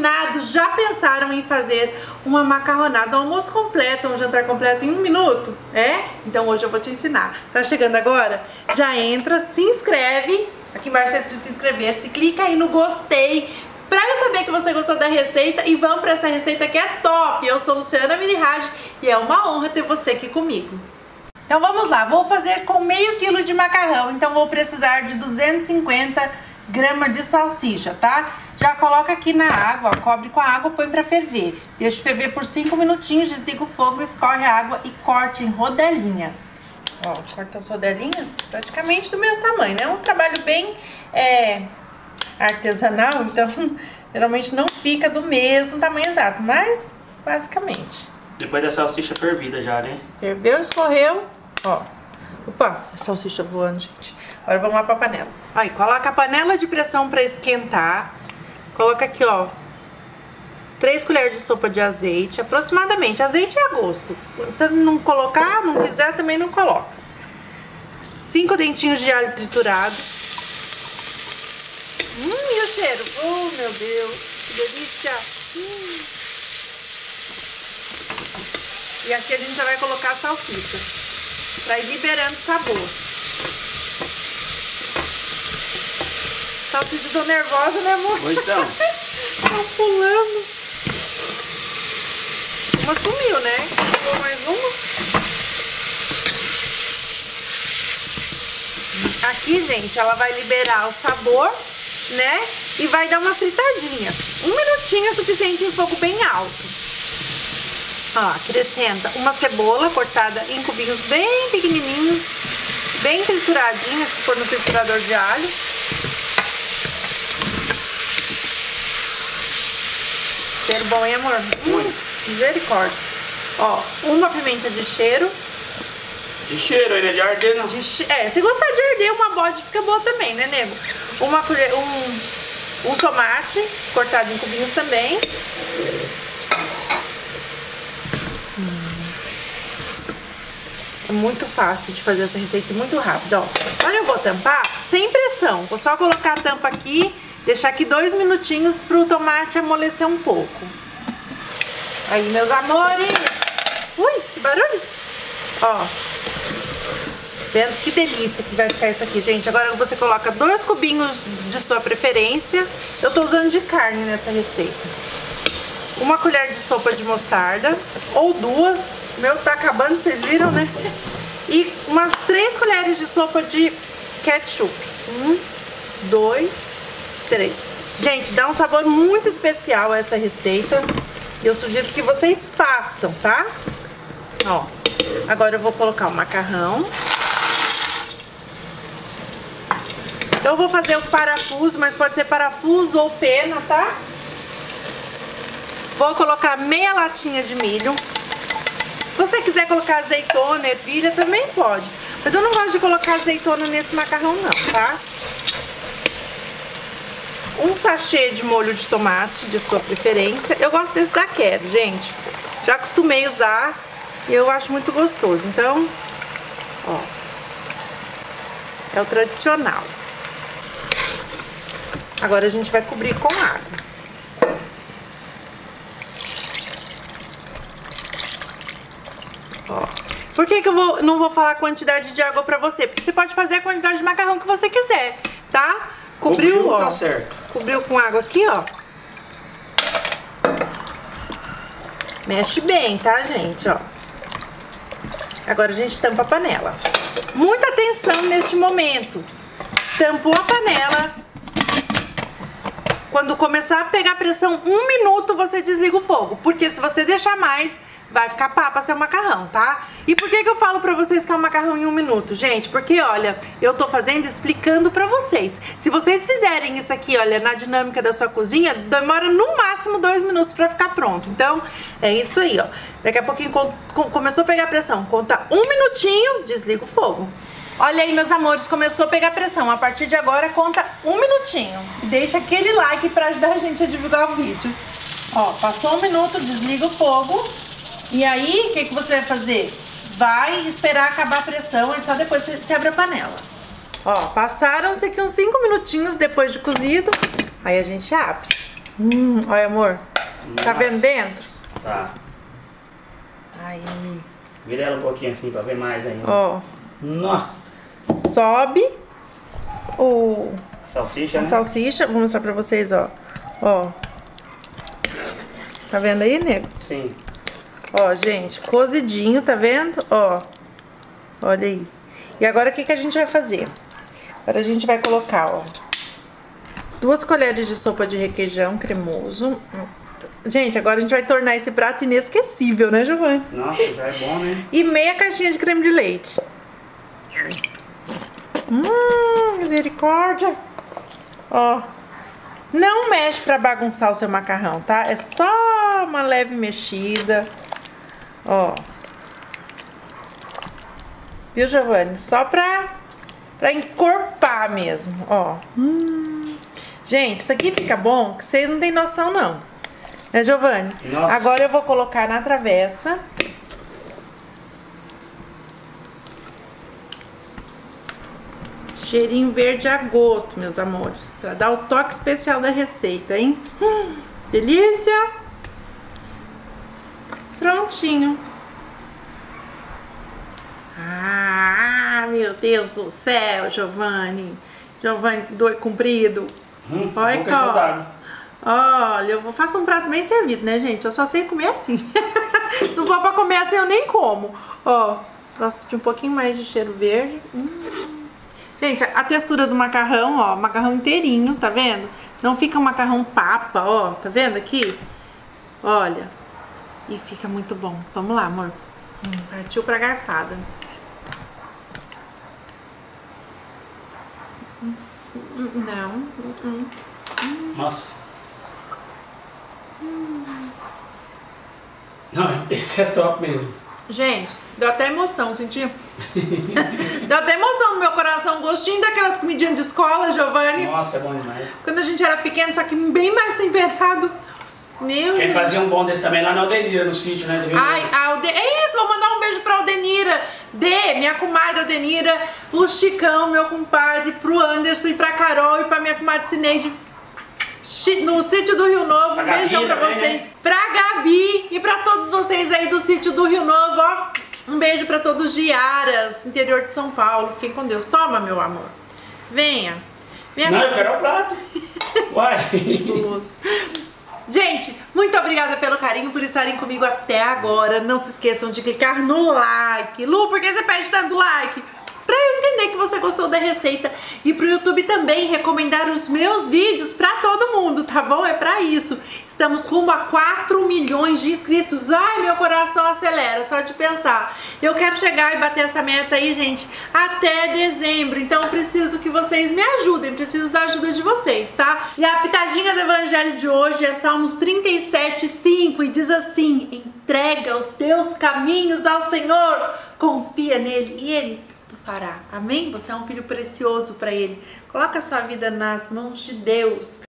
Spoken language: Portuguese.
fascinados já pensaram em fazer uma macarronada, um almoço completo, um jantar completo em 1 minuto? É? Então hoje eu vou te ensinar. Tá chegando agora? Já entra, se inscreve, aqui embaixo está escrito inscrever-se, clica aí no gostei pra eu saber que você gostou da receita e vamos pra essa receita que é top. Eu sou Luciana Mirihage e é uma honra ter você aqui comigo. Então vamos lá, vou fazer com meio quilo de macarrão, então vou precisar de 250 gramas de salsicha, tá? Já coloca aqui na água, ó, cobre com a água, põe pra ferver. Deixa ferver por 5 minutinhos, desliga o fogo, escorre a água e corte em rodelinhas. Ó, corta as rodelinhas praticamente do mesmo tamanho, né? É um trabalho bem artesanal, então geralmente não fica do mesmo tamanho exato, mas basicamente. Depois da salsicha fervida já, né? Ferveu, escorreu, ó. Opa, a salsicha voando, gente. Agora vamos lá pra panela. Aí, coloca a panela de pressão pra esquentar. Coloca aqui, ó, 3 colheres de sopa de azeite, aproximadamente. Azeite é a gosto. Se você não colocar, não quiser, também não coloca. 5 dentinhos de alho triturado. E o cheiro? Oh, meu Deus, que delícia! E aqui a gente já vai colocar a salsicha, pra ir liberando sabor. Salsicha, tô nervosa, né, amor? Pois então. Tá pulando. Uma sumiu, né? Vou mais uma. Aqui, gente, ela vai liberar o sabor, né? E vai dar uma fritadinha. 1 minutinho é suficiente em fogo bem alto. Ó, acrescenta uma cebola cortada em cubinhos bem pequenininhos, bem trituradinha, se for no triturador de alho. Cheiro bom, hein, amor? Misericórdia. Ó, uma pimenta de cheiro. De cheiro, ele é de arder, não? Se gostar de arder, uma bode fica boa também, né, nego? Uma colher, um tomate cortado em cubinhos também. É muito fácil de fazer essa receita, muito rápido, ó. Agora eu vou tampar sem pressão. Vou só colocar a tampa aqui, deixar aqui 2 minutinhos pro tomate amolecer um pouco. Aí, meus amores. Ui, que barulho. Ó. Vendo que delícia que vai ficar isso aqui, gente. Agora você coloca 2 cubinhos de sua preferência. Eu tô usando de carne nessa receita. 1 colher de sopa de mostarda, ou 2. O meu tá acabando, vocês viram, né? E umas 3 colheres de sopa de ketchup. 1, 2, 3. Gente, dá um sabor muito especial a essa receita. E eu sugiro que vocês façam, tá? Ó, agora eu vou colocar o macarrão. Eu vou fazer o parafuso, mas pode ser parafuso ou pena, tá? Vou colocar meia latinha de milho. Se você quiser colocar azeitona, ervilha, também pode. Mas eu não gosto de colocar azeitona nesse macarrão não, tá? 1 sachê de molho de tomate, de sua preferência. Eu gosto desse da Quero, gente. Já acostumei usar e eu acho muito gostoso. Então, ó, é o tradicional. Agora a gente vai cobrir com água. Ó. Por que eu não vou falar a quantidade de água pra você? Porque você pode fazer a quantidade de macarrão que você quiser, tá? Cobriu, ó. Tá certo. Cobriu com água aqui, ó. Mexe bem, tá, gente, ó. Agora a gente tampa a panela. Muita atenção neste momento. Tampou a panela. Quando começar a pegar pressão, 1 minuto você desliga o fogo. Porque se você deixar mais, vai ficar papa seu macarrão, tá? E por que eu falo pra vocês que é um macarrão em 1 minuto? Gente, porque, olha, eu tô fazendo explicando pra vocês. Se vocês fizerem isso aqui, olha, na dinâmica da sua cozinha, demora no máximo 2 minutos pra ficar pronto. Então, é isso aí, ó. Daqui a pouquinho começou a pegar pressão. Conta 1 minutinho, desliga o fogo. Olha aí, meus amores, começou a pegar pressão. A partir de agora, conta 1 minutinho. Deixa aquele like pra ajudar a gente a divulgar o vídeo. Ó, passou 1 minuto, desliga o fogo. E aí, o que você vai fazer? Vai esperar acabar a pressão e só depois você abre a panela. Ó, passaram-se aqui uns 5 minutinhos depois de cozido. Aí a gente abre. Olha, amor. Tá vendo dentro? Tá. Aí. Vira ela um pouquinho assim pra ver mais ainda. Ó. Nossa. Sobe Salsicha, a né? salsicha. Vou mostrar pra vocês, ó. Ó. Tá vendo aí, nego? Sim. Ó, gente, cozidinho, tá vendo? Ó. Olha aí. E agora o que a gente vai fazer? Agora a gente vai colocar, ó, 2 colheres de sopa de requeijão cremoso. Gente, agora a gente vai tornar esse prato inesquecível, né, Giovanni? Nossa, já é bom, né? E meia caixinha de creme de leite. Misericórdia. Ó. Não mexe pra bagunçar o seu macarrão, tá? É só uma leve mexida. Ó. Viu, Giovanni? Só pra encorpar mesmo, ó. Gente, isso aqui fica bom que vocês não têm noção, não. Né, Giovanni? Nossa. Agora eu vou colocar na travessa. Cheirinho verde a gosto, meus amores. Pra dar o toque especial da receita, hein? Delícia! Prontinho. Ah, meu Deus do céu, Giovanni. Giovanni, doido comprido. Olha, pouca saudade. olha, eu faço um prato bem servido, né, gente? Eu só sei comer assim. Não vou pra comer assim, eu nem como. Ó, gosto de um pouquinho mais de cheiro verde. Gente, a textura do macarrão, ó, macarrão inteirinho, tá vendo? Não fica um macarrão papa, ó, tá vendo aqui? Olha, e fica muito bom. Vamos lá, amor. Partiu pra garfada. Não. Nossa. Não, esse é top mesmo. Gente, deu até emoção, sentiu? Deu até emoção no meu coração. Gostinho daquelas comidinhas de escola, Giovanni. Nossa, é bom demais. Quando a gente era pequeno, só que bem mais temperado. Meu Quem Deus. fazia um bom desse também lá na Aldenira, no sítio, né? Do Rio. Ai, é isso, vou mandar um beijo pra Aldenira. Minha comadre Aldenira, o Chicão, meu compadre, pro Anderson e pra Carol e pra minha comadre Cineide no sítio do Rio Novo. Um beijão pra vocês. Pra Gabi e pra todos vocês aí do sítio do Rio Novo, ó. Um beijo pra todos de Aras, interior de São Paulo. Fiquem com Deus. Toma, meu amor. Venha. Não, eu quero o prato. Uai. Gente, muito obrigada pelo carinho, por estarem comigo até agora. Não se esqueçam de clicar no like. Lu, por que você pede tanto like? Pra eu entender que você gostou da receita e pro YouTube também recomendar os meus vídeos pra todo mundo, tá bom? É pra isso. Estamos rumo a 4 milhões de inscritos. Ai, meu coração acelera só de pensar. Eu quero chegar e bater essa meta aí, gente, até dezembro. Então eu preciso que vocês me ajudem, preciso da ajuda de vocês, tá? E a pitadinha do evangelho de hoje é Salmos 37:5 e diz assim: entrega os teus caminhos ao Senhor, confia nele e ele tudo fará. Amém? Você é um filho precioso para ele. Coloca a sua vida nas mãos de Deus.